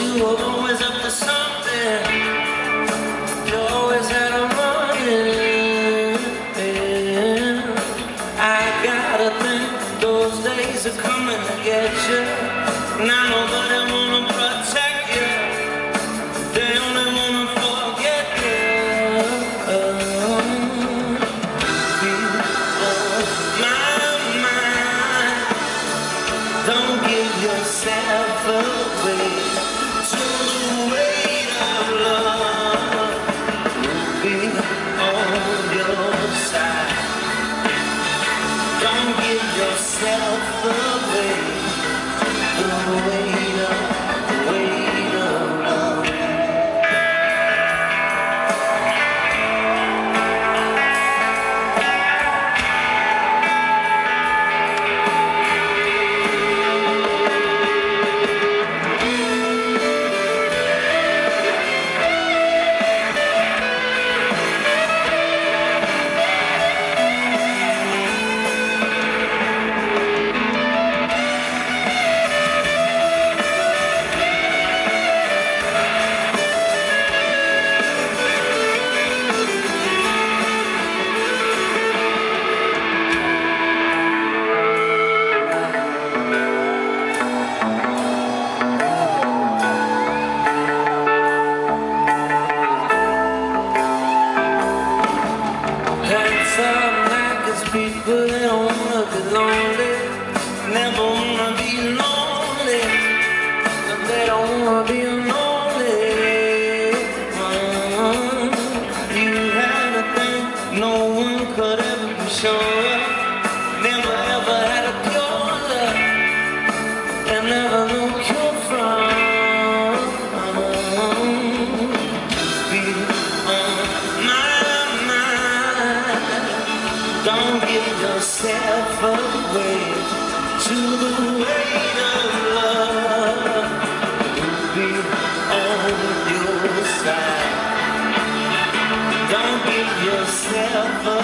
were always up to something. You always had a running. I gotta think those days are coming to get you. Now nobody wanna protect you. They only wanna forget you. Be on my mind. Don't give yourself away to the weight of love. Be on your side. Don't give yourself away to the weight of love. People that don't wanna be lonely, never wanna be lonely. They don't wanna be lonely. You had a thing no one could ever be sure. Never ever had a cure, and never no cure from. Be on my mind. Don't give yourself away to the weight of love. Be on your side. Don't give yourself away.